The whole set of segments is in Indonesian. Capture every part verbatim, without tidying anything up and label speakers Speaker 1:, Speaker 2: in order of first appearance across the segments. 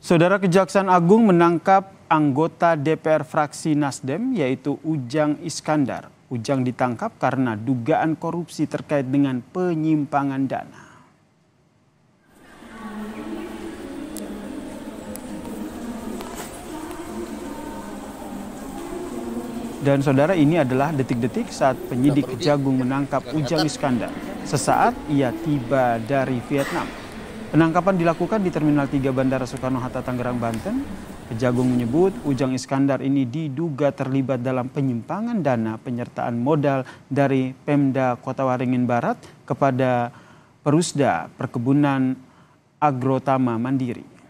Speaker 1: Saudara, Kejaksaan Agung menangkap anggota D P R fraksi Nasdem yaitu Ujang Iskandar. Ujang ditangkap karena dugaan korupsi terkait dengan penyimpangan dana. Dan saudara, ini adalah detik-detik saat penyidik Kejagung menangkap Ujang Iskandar sesaat ia tiba dari Vietnam. Penangkapan dilakukan di Terminal tiga Bandara Soekarno-Hatta, Tangerang, Banten. Kejagung menyebut Ujang Iskandar ini diduga terlibat dalam penyimpangan dana penyertaan modal dari Pemda Kota Waringin Barat kepada Perusda Perkebunan Agrotama Mandiri.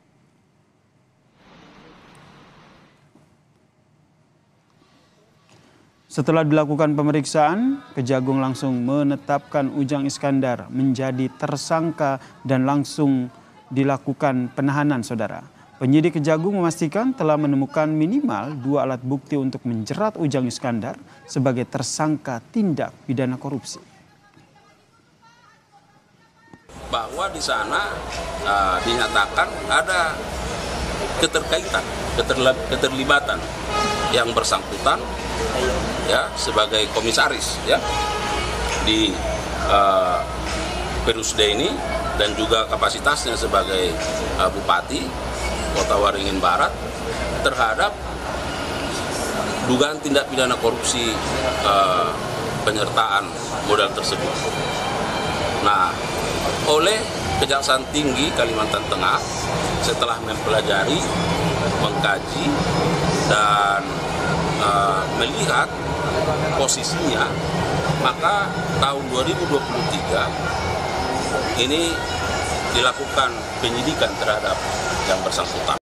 Speaker 1: Setelah dilakukan pemeriksaan, Kejagung langsung menetapkan Ujang Iskandar menjadi tersangka dan langsung dilakukan penahanan, saudara. Penyidik Kejagung memastikan telah menemukan minimal dua alat bukti untuk menjerat Ujang Iskandar sebagai tersangka tindak pidana korupsi.
Speaker 2: Bahwa di sana uh, dinyatakan ada keterkaitan, keterlibatan yang bersangkutan ya sebagai komisaris ya di uh, Perusda ini dan juga kapasitasnya sebagai uh, Bupati Kota Waringin Barat terhadap dugaan tindak pidana korupsi uh, penyertaan modal tersebut. Nah, oleh Kejaksaan Tinggi Kalimantan Tengah setelah mempelajari, mengkaji dan uh, melihat posisinya, maka tahun dua ribu dua puluh tiga ini dilakukan penyidikan terhadap yang bersangkutan.